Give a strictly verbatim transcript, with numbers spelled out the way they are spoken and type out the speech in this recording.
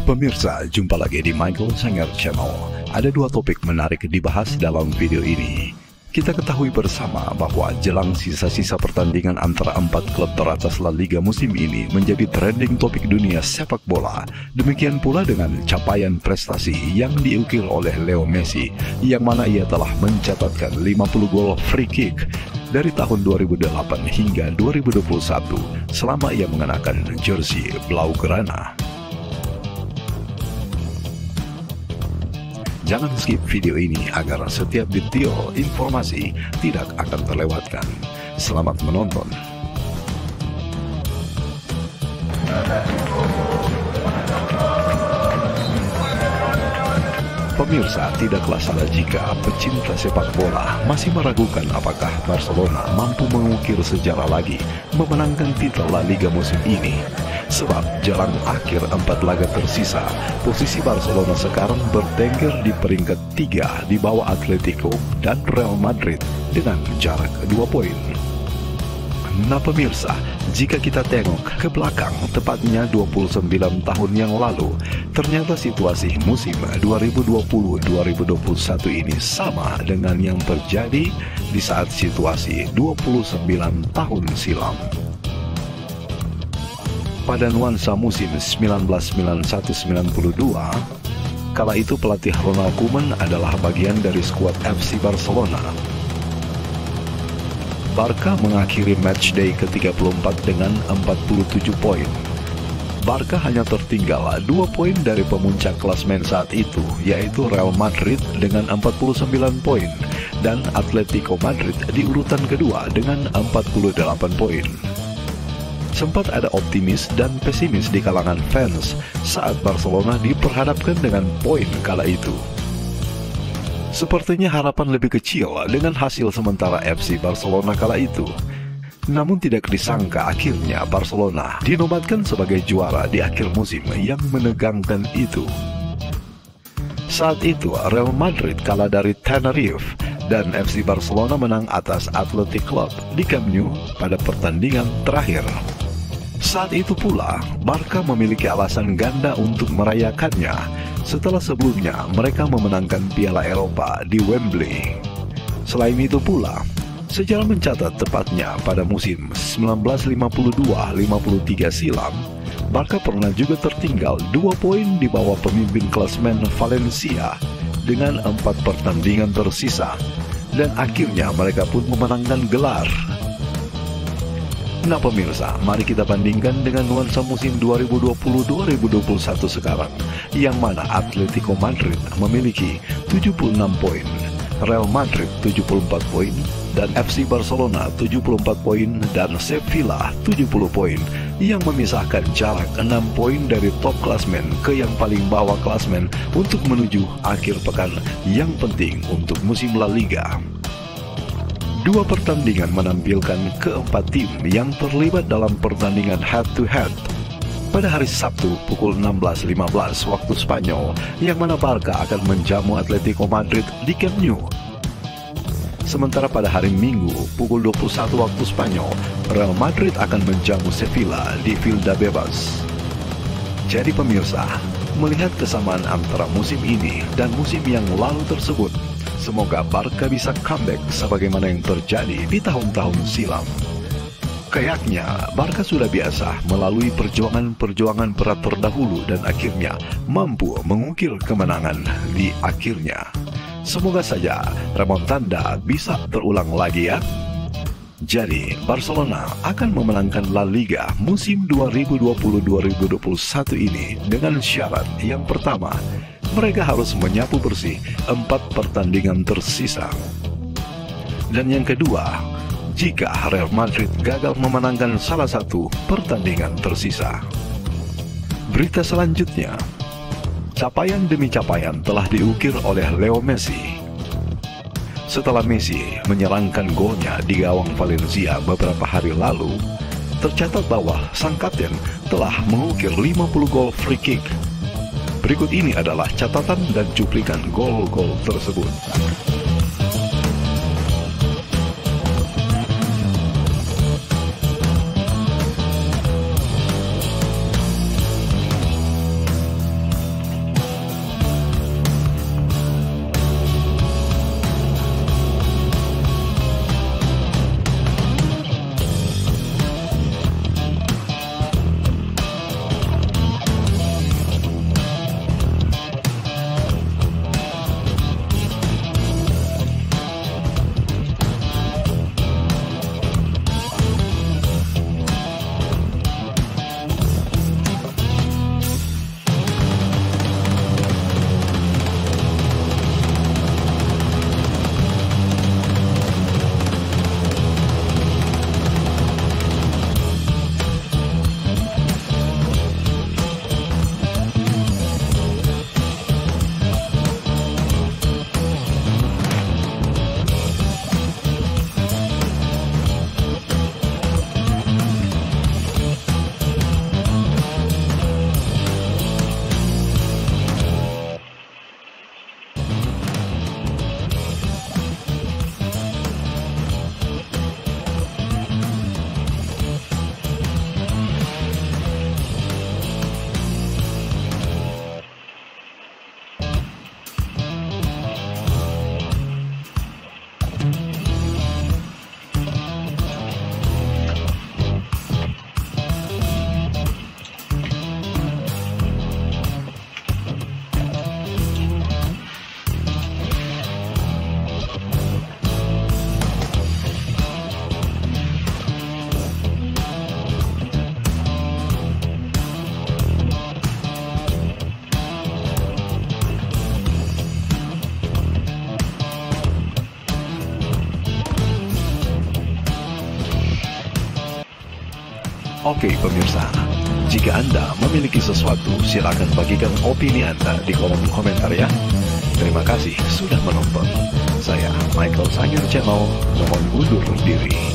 Pemirsa, jumpa lagi di Michael Sanger Channel. Ada dua topik menarik dibahas dalam video ini. Kita ketahui bersama bahwa jelang sisa-sisa pertandingan antara empat klub teratas La Liga musim ini menjadi trending topik dunia sepak bola. Demikian pula dengan capaian prestasi yang diukir oleh Leo Messi, yang mana ia telah mencatatkan lima puluh gol free kick dari tahun dua ribu delapan hingga dua ribu dua puluh satu selama ia mengenakan jersey Blaugrana. Jangan skip video ini agar setiap detail informasi tidak akan terlewatkan. Selamat menonton. Pemirsa, tidaklah salah jika pecinta sepak bola masih meragukan apakah Barcelona mampu mengukir sejarah lagi memenangkan titel La Liga musim ini. Sebab jelang akhir empat laga tersisa, posisi Barcelona sekarang bertengger di peringkat tiga di bawah Atletico dan Real Madrid dengan jarak dua poin. Nah pemirsa, jika kita tengok ke belakang, tepatnya dua puluh sembilan tahun yang lalu, ternyata situasi musim dua ribu dua puluh dua ribu dua puluh satu ini sama dengan yang terjadi di saat situasi dua puluh sembilan tahun silam. Pada nuansa musim seribu sembilan ratus sembilan puluh satu sembilan puluh dua, kala itu pelatih Ronald Koeman adalah bagian dari skuad F C Barcelona. Barca mengakhiri matchday ke tiga puluh empat dengan empat puluh tujuh poin. Barca hanya tertinggal dua poin dari pemuncak klasmen saat itu, yaitu Real Madrid dengan empat puluh sembilan poin dan Atletico Madrid di urutan kedua dengan empat puluh delapan poin. Sempat ada optimis dan pesimis di kalangan fans saat Barcelona diperhadapkan dengan poin kala itu. Sepertinya harapan lebih kecil dengan hasil sementara F C Barcelona kala itu. Namun tidak disangka akhirnya Barcelona dinobatkan sebagai juara di akhir musim yang menegangkan itu. Saat itu Real Madrid kalah dari Tenerife dan F C Barcelona menang atas Athletic Club di Camp Nou pada pertandingan terakhir. Saat itu pula, Barca memiliki alasan ganda untuk merayakannya setelah sebelumnya mereka memenangkan Piala Eropa di Wembley. Selain itu pula, sejarah mencatat tepatnya pada musim seribu sembilan ratus lima puluh dua lima puluh tiga silam, Barca pernah juga tertinggal dua poin di bawah pemimpin klasmen Valencia dengan empat pertandingan tersisa, dan akhirnya mereka pun memenangkan gelar. Nah pemirsa, mari kita bandingkan dengan nuansa musim dua ribu dua puluh dua ribu dua puluh satu sekarang, yang mana Atletico Madrid memiliki tujuh puluh enam poin, Real Madrid tujuh puluh empat poin, dan F C Barcelona tujuh puluh empat poin, dan Sevilla tujuh puluh poin, yang memisahkan jarak enam poin dari top klasmen ke yang paling bawah klasmen untuk menuju akhir pekan yang penting untuk musim La Liga. Dua pertandingan menampilkan keempat tim yang terlibat dalam pertandingan head-to-head. Pada hari Sabtu pukul enam belas lima belas waktu Spanyol, yang mana Barca akan menjamu Atletico Madrid di Camp Nou. Sementara pada hari Minggu pukul dua puluh satu waktu Spanyol, Real Madrid akan menjamu Sevilla di Valdebebas. Jadi pemirsa, melihat kesamaan antara musim ini dan musim yang lalu tersebut, semoga Barca bisa comeback sebagaimana yang terjadi di tahun-tahun silam. Kayaknya Barca sudah biasa melalui perjuangan-perjuangan berat terdahulu dan akhirnya mampu mengukir kemenangan di akhirnya. Semoga saja remontada bisa terulang lagi ya. Jadi Barcelona akan memenangkan La Liga musim dua ribu dua puluh dua ribu dua puluh satu ini dengan syarat yang pertama, mereka harus menyapu bersih empat pertandingan tersisa. Dan yang kedua, jika Real Madrid gagal memenangkan salah satu pertandingan tersisa. Berita selanjutnya, capaian demi capaian telah diukir oleh Leo Messi. Setelah Messi menyerangkan golnya di gawang Valencia beberapa hari lalu, tercatat bahwa sang kapten telah mengukir lima puluh gol free kick. Berikut ini adalah catatan dan cuplikan gol-gol tersebut. Oke pemirsa, jika Anda memiliki sesuatu, silakan bagikan opini Anda di kolom komentar ya. Terima kasih sudah menonton. Saya Michael Sangir Channel, mohon undur diri.